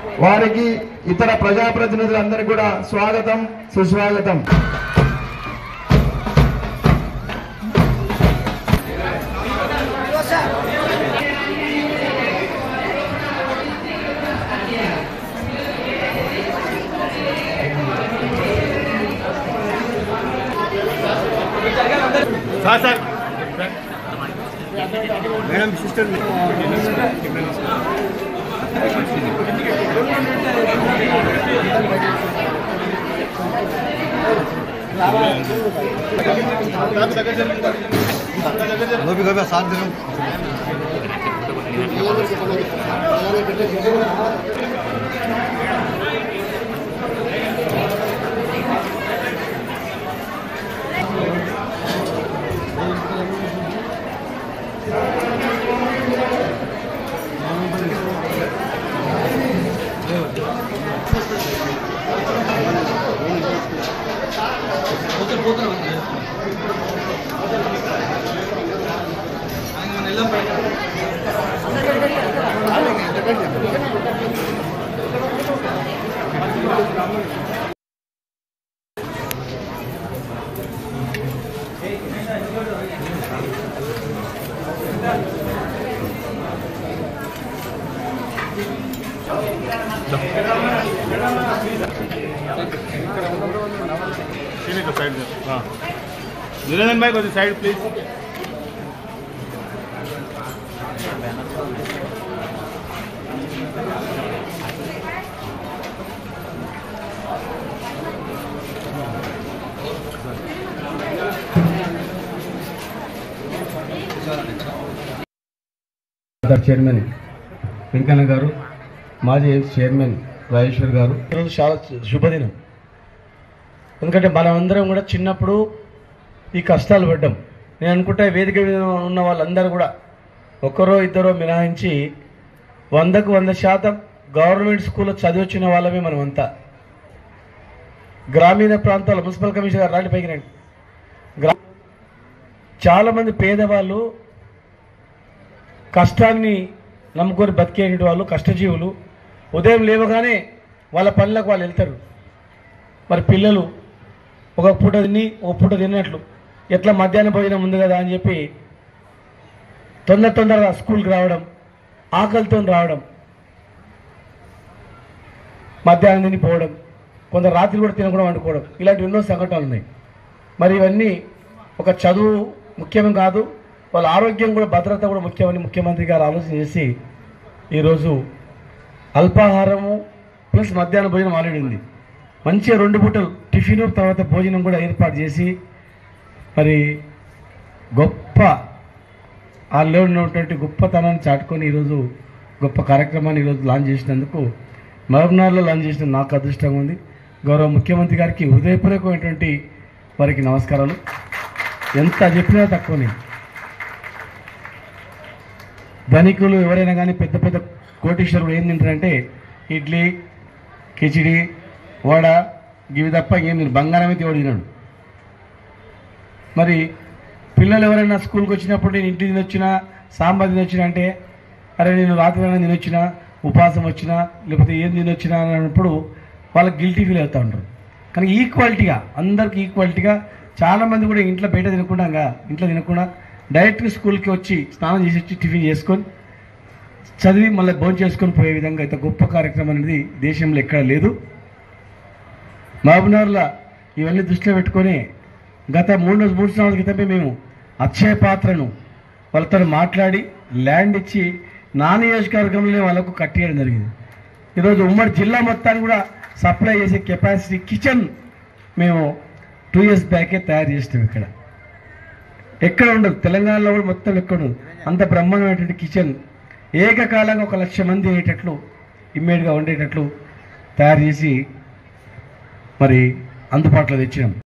వారికి ఇతర ప్రజాప్రతినిధులందరికీ కూడా స్వాగతం సుస్వాగతం. సార్ మేడం సిస్టర్ साथ दे साइड हाँ निरंजन भाई को साइड प्लीज. చైర్మన్ వెంకన్న గారు, మాజీ చైర్మన్ రాజేశ్వర్ గారు, ఈరోజు చాలా శుభదినం. ఎందుకంటే మనమందరం కూడా చిన్నప్పుడు ఈ కష్టాలు పడ్డాం. నేను అనుకుంటే వేదిక మీద ఉన్న వాళ్ళందరూ కూడా ఒక్కరో ఇద్దరో మినహాయించి 100కు 100% గవర్నమెంట్ స్కూల్లో చదివచ్చిన వాళ్ళమే మనమంతా. గ్రామీణ ప్రాంతాల్లో మున్సిపల్ కమిషనర్ గారు రాండి పైకి రండి. చాలామంది పేదవాళ్ళు కష్టాన్ని నమ్ముకొని బతికేటువంటి వాళ్ళు కష్టజీవులు ఉదయం లేవగానే వాళ్ళ పనులకు వాళ్ళు వెళ్తారు. మరి పిల్లలు ఒక పూట తిని ఒక పూట తిన్నట్లు ఎట్లా మధ్యాహ్నం భోజనం ఉంది కదా అని చెప్పి తొందరగా స్కూల్కి రావడం, ఆకలితో రావడం, మధ్యాహ్నం తిని పోవడం, కొందరు రాత్రి కూడా తినకుండా వండుకోవడం, ఇలాంటి ఎన్నో సంఘటనలు ఉన్నాయి. మరి ఇవన్నీ ఒక చదువు ముఖ్యం కాదు, వాళ్ళ ఆరోగ్యం కూడా భద్రత కూడా ముఖ్యమని ముఖ్యమంత్రి గారు ఆలోచన చేసి ఈరోజు అల్పాహారము ప్లస్ మధ్యాహ్న భోజనం ఆల్రెడీ ఉంది. మంచిగా 2 పూటలు టిఫిన్ తర్వాత భోజనం కూడా ఏర్పాటు చేసి మరి గొప్ప వాళ్ళలో ఉన్నటువంటి గొప్పతనాన్ని చాటుకొని ఈరోజు గొప్ప కార్యక్రమాన్ని ఈరోజు లాంచ్ చేసినందుకు మహబూబ్నగర్లో లాంచ్ చేసిన నాకు అదృష్టంగా ఉంది. గౌరవ ముఖ్యమంత్రి గారికి హృదయపూర్వకమైనటువంటి వారికి నమస్కారాలు. ఎంత చెప్పినా తక్కువనే. ధనికులు ఎవరైనా కానీ పెద్ద పెద్ద కోటీశ్వరులు ఏం తింటారంటే ఇడ్లీ, కిచిడి, వడ ఇవి తప్ప ఏం తినరు. బంగారం అయితే ఎవడు తినడు. మరి పిల్లలు ఎవరైనా స్కూల్కి వచ్చినప్పుడు నేను ఇంటికి తినొచ్చినా సాంబార్ తినొచ్చినా అంటే అరే నేను రాత్రి తినొచ్చినా ఉపవాసం వచ్చినా లేకపోతే ఏం తినొచ్చినా అన్నప్పుడు వాళ్ళకి గిల్టీ ఫీల్ అవుతూ ఉంటారు. కానీ ఈక్వాలిటీగా అందరికీ ఈక్వాలిటీగా చాలామంది కూడా ఇంట్లో బయట తినకుండా డైరెక్ట్గా స్కూల్కి వచ్చి స్నానం చేసి వచ్చి టిఫిన్ చేసుకొని చదివి మళ్ళీ భోజనం చేసుకొని పోయే విధంగా ఇంత గొప్ప కార్యక్రమం అనేది దేశంలో ఎక్కడ లేదు. మహబూబ్నగర్లో ఇవన్నీ దృష్టిలో పెట్టుకొని గత 3 సంవత్సరాల క్రితమే మేము అక్షయ పాత్రను వాళ్ళతో మాట్లాడి ల్యాండ్ ఇచ్చి నా నియోజకవర్గంలోనే వాళ్ళకు కట్టేయడం జరిగింది. ఈరోజు ఉమ్మడి జిల్లా మొత్తాన్ని కూడా సప్లై చేసే కెపాసిటీ కిచెన్ మేము 2 years బ్యాకే తయారు చేస్తాం. ఎక్కడ ఉండదు, తెలంగాణలో కూడా మొత్తం ఎక్కడ ఉండదు. అంత బ్రహ్మాండమైనటువంటి కిచెన్ ఏకకాలంగా 1,00,000 మంది అయ్యేటట్లు ఇమ్మీడియట్గా ఉండేటట్లు తయారు చేసి మరి అందుబాటులో తెచ్చినాం.